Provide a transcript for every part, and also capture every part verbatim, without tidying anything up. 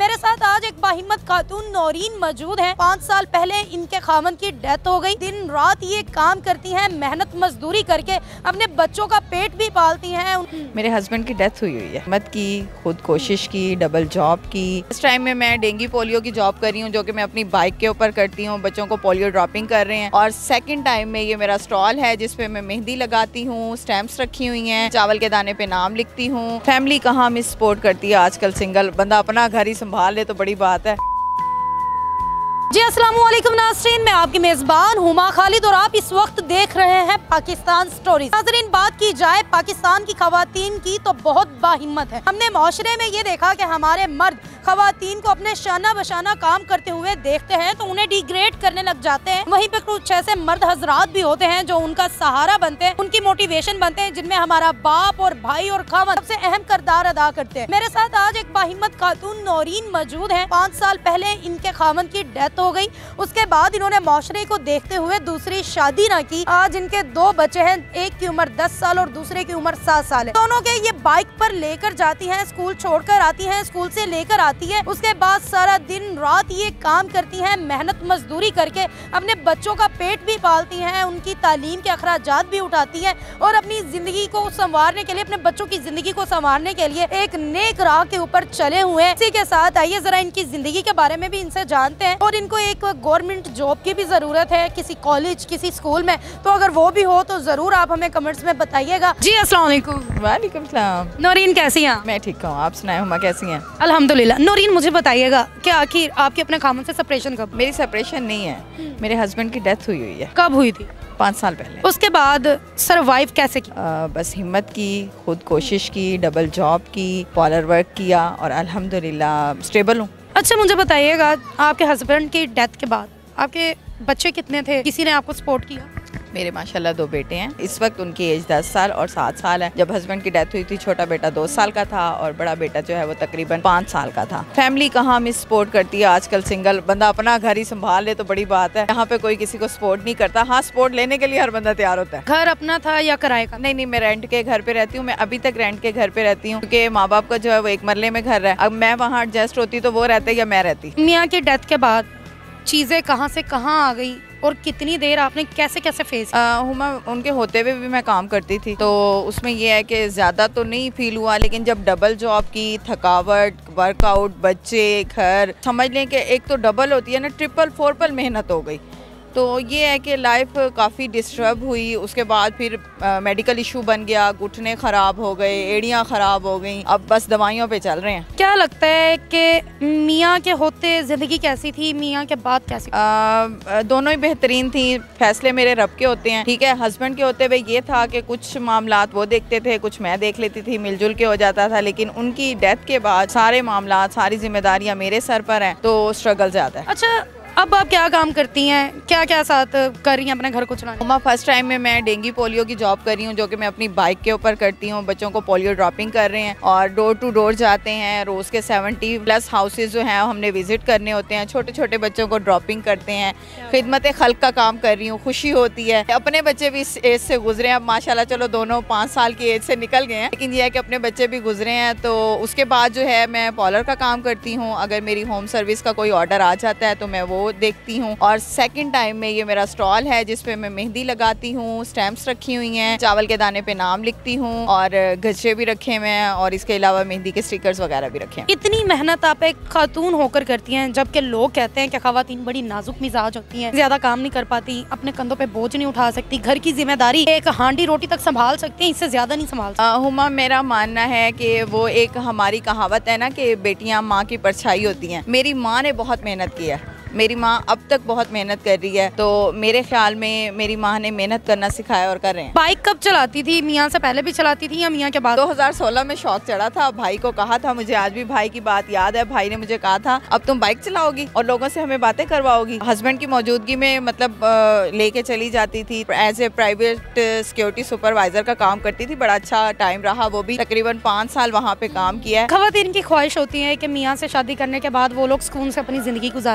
मेरे साथ आज एक बाहिम्मत खातून नौरीन मौजूद है। पाँच साल पहले इनके खामन की डेथ हो गई। दिन रात ये काम करती हैं, मेहनत मजदूरी करके अपने बच्चों का पेट भी पालती हैं। मेरे हस्बैंड की डेथ हुई हुई है। मत की खुद कोशिश की, डबल जॉब की। इस टाइम में मैं डेंगू पोलियो की जॉब कर रही हूँ, जो कि मैं अपनी बाइक के ऊपर करती हूँ। बच्चों को पोलियो ड्रॉपिंग कर रहे हैं। और सेकंड टाइम में ये मेरा स्टॉल है जिसपे मैं मेहंदी लगाती हूँ, स्टैम्प्स रखी हुई हैं, चावल के दाने पे नाम लिखती हूँ। फैमिली कहाँ मिस सपोर्ट करती है आजकल। सिंगल बंदा अपना घर ही संभाल ले तो बड़ी बात है। जी अस्सलाम वालेकुम नाज़रीन, मैं आपकी मेज़बान हुमा खालिद और आप इस वक्त देख रहे हैं पाकिस्तान स्टोरीज। नाज़रीन, बात की जाए पाकिस्तान की खवातीन की तो बहुत बाहिम्मत है। हमने माशरे में ये देखा कि हमारे मर्द खवातीन को अपने शाना बशाना काम करते हुए देखते हैं तो उन्हें डिग्रेड करने लग जाते हैं। वहीं पे कुछ ऐसे मर्द हजरात भी होते हैं जो उनका सहारा बनते हैं, उनकी मोटिवेशन बनते हैं, जिनमें हमारा बाप और भाई और खावंद सबसे अहम किरदार अदा करते हैं। मेरे साथ आज एक बाहिम्मत खातून नौरीन मौजूद है। पाँच साल पहले इनके खावंद की डेथ हो गई। उसके बाद इन्होंने माशरे को देखते हुए दूसरी शादी ना की। आज इनके दो बच्चे हैं, एक की उम्र दस साल और दूसरे की उम्र सात साल है। दोनों के ये बाइक पर लेकर जाती हैं, स्कूल छोड़कर आती हैं, स्कूल से लेकर आती है। उसके बाद सारा दिन रात ये काम करती हैं, मेहनत मजदूरी करके अपने बच्चों का पेट भी पालती हैं, उनकी तालीम के अखराजात भी उठाती हैं और अपनी जिंदगी को संवारने के लिए, अपने बच्चों की जिंदगी को संवारने के लिए एक नेक राह के ऊपर चले हुए हैं। इसी के साथ आइए जरा इनकी जिंदगी के बारे में भी इनसे जानते हैं। और इनको एक गवर्नमेंट जॉब की भी जरूरत है, किसी कॉलेज किसी स्कूल में, तो अगर वो भी हो तो जरूर आप हमें कमेंट्स में बताइएगा। जी अस्सलाम वालेकुम। वालेकुम सलाम। नौरीन कैसी हैं? मैं ठीक हूँ, आप सुनाए हुमा कैसी हैं? अल्हम्दुलिल्लाह। नौरीन मुझे बताइएगा कि आखिर आपके अपने खामन से सेपरेशन कब? मेरी सेपरेशन नहीं है, मेरे हस्बैंड की डेथ हुई हुई है। कब हुई थी? पाँच साल पहले। उसके बाद सरवाइव कैसे की? आ, बस हिम्मत की, खुद कोशिश की, डबल जॉब की, पार्लर वर्क किया और अल्हम्दुलिल्लाह स्टेबल हूँ। अच्छा मुझे बताइएगा, आपके हस्बैंड की डेथ के बाद आपके बच्चे कितने थे? किसी ने आपको सपोर्ट किया? मेरे माशाल्लाह दो बेटे हैं। इस वक्त उनकी एज दस साल और सात साल है। जब हस्बैंड की डेथ हुई थी छोटा बेटा दो साल का था और बड़ा बेटा जो है वो तकरीबन पाँच साल का था। फैमिली कहाँ मिस सपोर्ट करती है आजकल। सिंगल बंदा अपना घर ही संभाल ले तो बड़ी बात है। यहाँ पे कोई किसी को सपोर्ट नहीं करता। हाँ, सपोर्ट लेने के लिए हर बंदा तैयार होता है। घर अपना था या किराए का? नहीं नहीं, मैं रेंट के घर पे रहती हूँ। मैं अभी तक रेंट के घर पे रहती हूँ क्योंकि माँ बाप का जो है वो एक मरले में घर है। अब मैं वहाँ एडजस्ट होती तो वो रहते या मैं रहती। मियाँ की डेथ के बाद चीजें कहाँ से कहाँ आ गई और कितनी देर आपने कैसे कैसे फेस? हुमा, उनके होते हुए भी मैं काम करती थी तो उसमें ये है कि ज़्यादा तो नहीं फील हुआ, लेकिन जब डबल जॉब की, थकावट, वर्कआउट, बच्चे, घर, समझ लें कि एक तो डबल होती है ना, ट्रिपल फोरपल मेहनत हो गई। तो ये है कि लाइफ काफ़ी डिस्टर्ब हुई। उसके बाद फिर मेडिकल इशू बन गया, घुटने ख़राब हो गए, एड़ियाँ ख़राब हो गई। अब बस दवाइयों पे चल रहे हैं। क्या लगता है कि मियाँ के होते ज़िंदगी कैसी थी, मियाँ के बाद कैसी? आ, दोनों ही बेहतरीन थी। फैसले मेरे रब के होते हैं, ठीक है। हस्बैंड के होते हुए ये था कि कुछ मामलात वो देखते थे, कुछ मैं देख लेती थी, मिलजुल के हो जाता था। लेकिन उनकी डेथ के बाद सारे मामलात, सारी जिम्मेदारियाँ मेरे सर पर हैं तो स्ट्रगल ज़्यादा है। अच्छा, अब आप क्या काम करती हैं, क्या क्या साथ कर रही हैं अपने घर को चलाने? हुमा, फर्स्ट टाइम में मैं डेंगू पोलियो की जॉब कर रही हूँ, जो कि मैं अपनी बाइक के ऊपर करती हूँ। बच्चों को पोलियो ड्रॉपिंग कर रहे हैं और डोर टू डोर जाते हैं। रोज के सेवेंटी प्लस हाउसेज जो हैं हमने विजिट करने होते हैं। छोटे छोटे बच्चों को ड्रॉपिंग करते हैं। खिदमत खल्क का काम कर रही हूँ, खुशी होती है। अपने बच्चे भी इस एज से गुजरे हैं। अब माशाल्लाह चलो दोनों पाँच साल की एज से निकल गए हैं, लेकिन यह है कि अपने बच्चे भी गुजरे हैं। तो उसके बाद जो है मैं पार्लर का काम करती हूँ। अगर मेरी होम सर्विस का कोई ऑर्डर आ जाता है तो मैं वो देखती हूँ। और सेकंड टाइम में ये मेरा स्टॉल है जिसपे मैं मेहंदी लगाती हूँ, स्टैम्प्स रखी हुई हैं, चावल के दाने पे नाम लिखती हूँ और गजरे भी रखे हुए हैं और इसके अलावा मेहंदी के स्टिकर्स वगैरह भी रखे हैं। इतनी मेहनत आप एक खातून होकर करती हैं, जबकि लोग कहते हैं कि खवातीन बड़ी नाजुक मिजाज होती हैं, ज्यादा काम नहीं कर पाती, अपने कंधों पे बोझ नहीं उठा सकती, घर की जिम्मेदारी एक हांडी रोटी तक संभाल सकती हैं, इससे ज्यादा नहीं संभाल सकती। हुमा, मेरा मानना है कि वो एक हमारी कहावत है ना कि बेटियां माँ की परछाई होती हैं। मेरी माँ ने बहुत मेहनत की है। मेरी माँ अब तक बहुत मेहनत कर रही है, तो मेरे ख्याल में मेरी माँ ने मेहनत करना सिखाया और कर रहे हैं। बाइक कब चलाती थी? मियाँ से पहले भी चलाती थी या मियाँ के बाद? दो हज़ार सोलह में शौक चढ़ा था। भाई को कहा था, मुझे आज भी भाई की बात याद है। भाई ने मुझे कहा था अब तुम बाइक चलाओगी और लोगों से हमें बातें करवाओगी। हस्बैंड की मौजूदगी में मतलब लेके चली जाती थी। As a private security supervisor का काम करती थी। बड़ा अच्छा टाइम रहा, वो भी तकरीबन पाँच साल वहाँ पे काम किया है। खवातीन की ख्वाहिश होती है कि मियाँ से शादी करने के बाद वो लोग सुकून से अपनी जिंदगी गुजारें,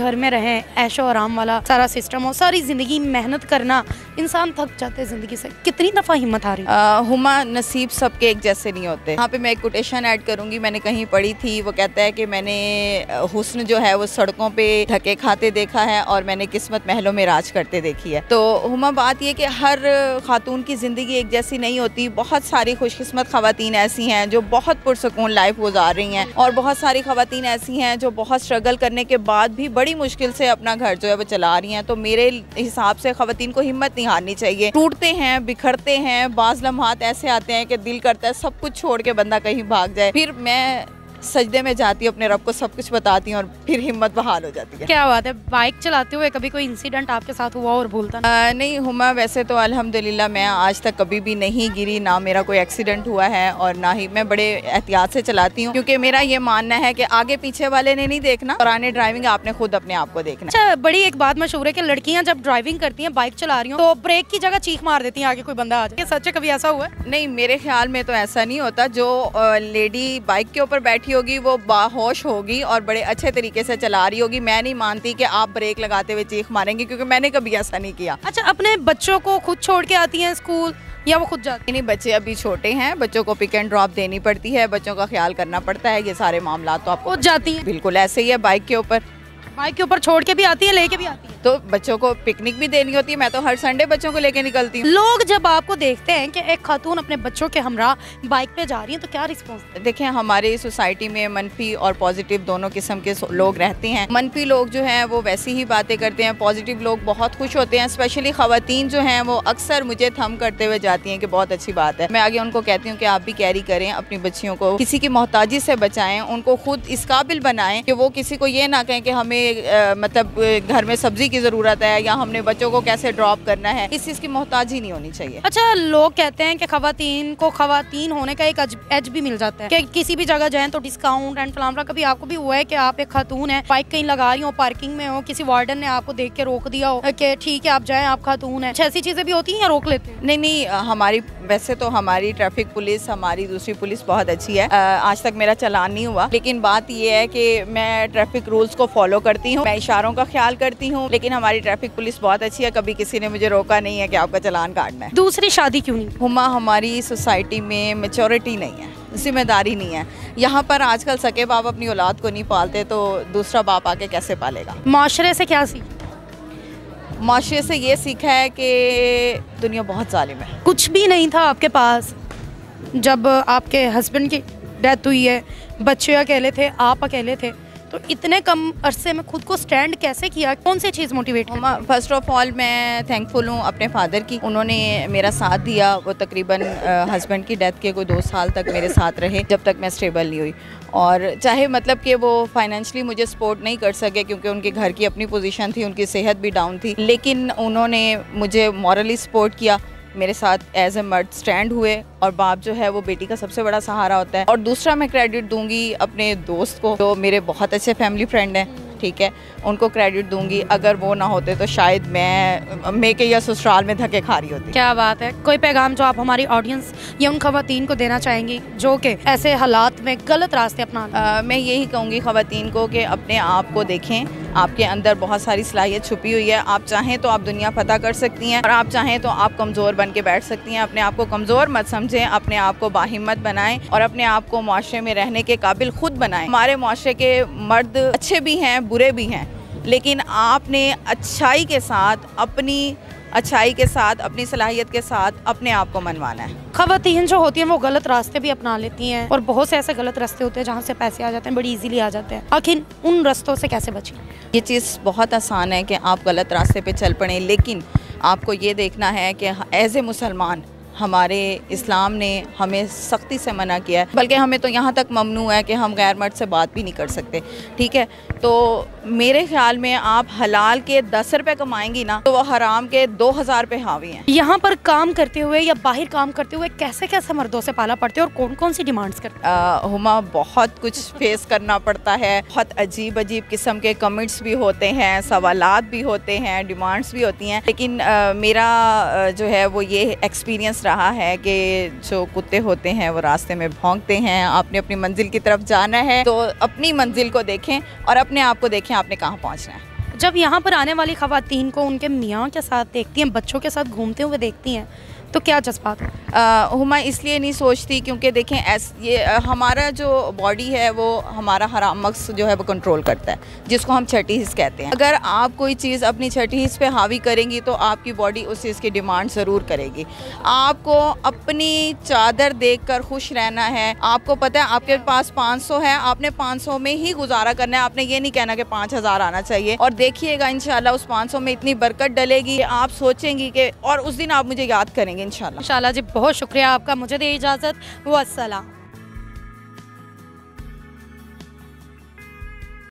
घर में रहें, ऐशो आराम वाला सारा सिस्टम हो, सारी जिंदगी मेहनत करना, इंसान थक जाते हैं जिंदगी से। कितनी दफा हिम्मत हारी? हुमा, नसीब सबके एक जैसे नहीं होते। यहाँ पे मैं एक कोटेशन ऐड करूंगी, मैंने कहीं पढ़ी थी, वो कहता है कि मैंने हुस्न जो है वो सड़कों पे धक्के खाते देखा है और मैंने किस्मत महलों में राज करते देखी है। तो हुमा, बात ये कि हर खातून की जिंदगी एक जैसी नहीं होती। बहुत सारी खुशकिस्मत खवातीन ऐसी हैं जो बहुत पुरसकून लाइफ गुजार रही हैं, और बहुत सारी खवातीन ऐसी हैं जो बहुत स्ट्रगल करने के बाद भी बड़ी मुश्किल से अपना घर जो है वो चला रही हैं। तो मेरे हिसाब से खवातीन को हिम्मत नहीं हारनी चाहिए। टूटते हैं, बिखरते हैं, बाज़ लम्हात ऐसे आते हैं कि दिल करता है सब कुछ छोड़ के बंदा कहीं भाग जाए। फिर मैं सजदे में जाती हूँ, अपने रब को सब कुछ बताती हूँ और फिर हिम्मत बहाल हो जाती है। क्या बात है। बाइक चलाते हुए कभी कोई इंसिडेंट आपके साथ हुआ और भूलता नहीं? नहीं हुमा, वैसे तो अल्हम्दुलिल्लाह मैं आज तक कभी भी नहीं गिरी, ना मेरा कोई एक्सीडेंट हुआ है और ना ही मैं बड़े एहतियात से चलाती हूँ, क्योंकि मेरा ये मानना है कि आगे पीछे वाले ने नहीं देखना, पुराने ड्राइविंग आपने खुद अपने आप को देखना। अच्छा, बड़ी एक बात मशहूर है कि लड़कियाँ जब ड्राइविंग करती हैं, बाइक चला रही हो तो ब्रेक की जगह चीख मार देती हैं आगे कोई बंदा आ जाए। सच है, कभी ऐसा हुआ है? नहीं, मेरे ख्याल में तो ऐसा नहीं होता। जो लेडी बाइक के ऊपर बैठी होगी वो होश होगी और बड़े अच्छे तरीके से चला रही होगी। मैं नहीं मानती कि आप ब्रेक लगाते हुए चीख मारेंगे, क्योंकि मैंने कभी ऐसा नहीं किया। अच्छा, अपने बच्चों को खुद छोड़ के आती हैं स्कूल या वो खुद जाते? नहीं, बच्चे अभी छोटे हैं, बच्चों को पिक एंड ड्रॉप देनी पड़ती है, बच्चों का ख्याल करना पड़ता है। ये सारे मामला तो आप खुद जाती हैं? बिल्कुल ऐसे ही है। बाइक के ऊपर बाइक के ऊपर छोड़ के भी आती है, लेके भी आती है? तो बच्चों को पिकनिक भी देनी होती है। मैं तो हर संडे बच्चों को लेके निकलती हूँ। लोग जब आपको देखते हैं कि एक खातून अपने बच्चों के हमरा बाइक पे जा रही है तो क्या रिस्पॉन्स? देखें, हमारे सोसाइटी में मनफी और पॉजिटिव दोनों किस्म के लोग रहते हैं। मनफी लोग जो हैं वो वैसी ही बातें करते हैं, पॉजिटिव लोग बहुत खुश होते हैं। स्पेशली खवातीन जो हैं वो अक्सर मुझे थम करते हुए जाती हैं कि बहुत अच्छी बात है। मैं आगे उनको कहती हूँ कि आप भी कैरी करें, अपनी बच्चियों को किसी की मोहताजी से बचाएं, उनको खुद इस काबिल बनाएं कि वो किसी को ये ना कहें कि हमें आ, मतलब घर में सब्जी की ज़रूरत है या हमने बच्चों को कैसे ड्रॉप करना है। इस चीज़ की मोहताजी नहीं होनी चाहिए। अच्छा, लोग कहते हैं कि खवातीन को खवातीन होने का एक एज भी मिल जाता है कि किसी भी जगह जाएं तो डिस्काउंट एंड फलाना। कभी आपको भी हुआ है कि आप एक खातून है, बाइक कहीं लगा रही हो, पार्किंग में हो, किसी वार्डन ने आपको देख के रोक दिया हो कि ठीक है आप जाएं, आप खातून है? ऐसी चीज़ें भी होती हैं या रोक लेते हैं? नहीं नहीं, हमारी वैसे तो हमारी ट्रैफिक पुलिस, हमारी दूसरी पुलिस बहुत अच्छी है। आज तक मेरा चालान नहीं हुआ, लेकिन बात यह है कि मैं ट्रैफिक रूल्स को फॉलो करती हूँ, मैं इशारों का ख्याल करती हूँ, लेकिन हमारी ट्रैफिक पुलिस बहुत अच्छी है। कभी किसी ने मुझे रोका नहीं है कि आपका चालान काटना है। दूसरी शादी क्यों नहीं? हुमा, हमारी सोसाइटी में मैच्योरिटी नहीं है, जिम्मेदारी नहीं है। यहाँ पर आजकल सके बाप अपनी औलाद को नहीं पालते तो दूसरा बाप आके कैसे पालेगा? माशरे से क्या सीख? माशरे से ये सीखा है कि दुनिया बहुत जालिम है। कुछ भी नहीं था आपके पास जब आपके हस्बैंड की डेथ हुई है, बच्चे अकेले थे, आप अकेले थे, तो इतने कम अरसे में खुद को स्टैंड कैसे किया? कौन सी चीज़ मोटिवेट? फर्स्ट ऑफ ऑल मैं थैंकफुल हूँ अपने फादर की, उन्होंने मेरा साथ दिया। वो तकरीबन हस्बैंड की डेथ के कोई दो साल तक मेरे साथ रहे, जब तक मैं स्टेबल नहीं हुई। और चाहे मतलब कि वो फाइनेंशियली मुझे सपोर्ट नहीं कर सके क्योंकि उनके घर की अपनी पोजीशन थी, उनकी सेहत भी डाउन थी, लेकिन उन्होंने मुझे मॉरली सपोर्ट किया, मेरे साथ एज ए मर्द स्टैंड हुए। और बाप जो है वो बेटी का सबसे बड़ा सहारा होता है। और दूसरा मैं क्रेडिट दूंगी अपने दोस्त को, जो मेरे बहुत अच्छे फैमिली फ्रेंड हैं, ठीक है, उनको क्रेडिट दूंगी। अगर वो ना होते तो शायद मैं मेके या ससुराल में धक्के खा रही होती। क्या बात है। कोई पैगाम जो आप हमारी ऑडियंस या उन खवातीन को देना चाहेंगी जो कि ऐसे हालात में गलत रास्ते अपना? मैं यही कहूँगी खवातीन को कि अपने आप को देखें, आपके अंदर बहुत सारी सलाहियत छुपी हुई है। आप चाहें तो आप दुनिया फतह कर सकती हैं और आप चाहें तो आप कमज़ोर बन के बैठ सकती हैं। अपने आप को कमज़ोर मत समझें, अपने आप को बाहिम्मत बनाएं और अपने आप को माशरे में रहने के काबिल खुद बनाएं। हमारे माशरे के मर्द अच्छे भी हैं, बुरे भी हैं, लेकिन आपने अच्छाई के साथ अपनी अच्छाई के साथ अपनी सलाहियत के साथ अपने आप को मनवाना है। खवातीन जो होती हैं वो गलत रास्ते भी अपना लेती हैं और बहुत से ऐसे गलत रास्ते होते हैं जहाँ से पैसे आ जाते हैं, बड़ी इजीली आ जाते हैं। आखिर उन रास्तों से कैसे बचें? ये चीज़ बहुत आसान है कि आप गलत रास्ते पे चल पड़ें, लेकिन आपको ये देखना है कि एज ए मुसलमान हमारे इस्लाम ने हमें सख्ती से मना किया है, बल्कि हमें तो यहाँ तक ममनू है कि हम गैर मर्द से बात भी नहीं कर सकते, ठीक है। तो मेरे ख्याल में आप हलाल के दस रुपए कमाएंगी ना तो वो हराम के दो हज़ार पे हावी हैं। यहाँ पर काम करते हुए या बाहर काम करते हुए कैसे कैसे मर्दों से पाला पड़ते हैं और कौन कौन सी डिमांड्स करते हैं? हुमा, बहुत कुछ फेस करना पड़ता है, बहुत अजीब अजीब किस्म के कमेंट्स भी होते हैं, सवालात भी होते हैं, डिमांड्स भी होती हैं, लेकिन आ, मेरा आ, जो है वो ये एक्सपीरियंस रहा है कि जो कुत्ते होते हैं वो रास्ते में भौंकते हैं। आपने अपनी मंजिल की तरफ जाना है तो अपनी मंजिल को देखें और अपने आप को देखें आपने कहाँ पहुँचना है। जब यहाँ पर आने वाली ख़वातीन को उनके मियाँ के साथ देखती हैं, बच्चों के साथ घूमते हुए देखती हैं, तो क्या जज्बात है? हुमा इसलिए नहीं सोचती क्योंकि देखें ऐस ये आ, हमारा जो बॉडी है वो हमारा हराम मक्स जो है वो कंट्रोल करता है, जिसको हम छठी हिस्स कहते हैं। अगर आप कोई चीज़ अपनी छठी हिस्स पे हावी करेंगी तो आपकी बॉडी उस चीज़ की डिमांड ज़रूर करेगी। आपको अपनी चादर देखकर खुश रहना है। आपको पता है आपके पास पाँच सौ है, आपने पाँच सौ में ही गुजारा करना है। आपने ये नहीं कहना कि पाँच हज़ार आना चाहिए। और देखिएगा इंशाल्लाह उस पाँच सौ में इतनी बरकत डलेगी, आप सोचेंगी कि और उस दिन आप मुझे याद करेंगे इंशाल्लाह। इंशाल्लाह जी, बहुत शुक्रिया आपका। मुझे दे इजाज़त, वस्सलाम।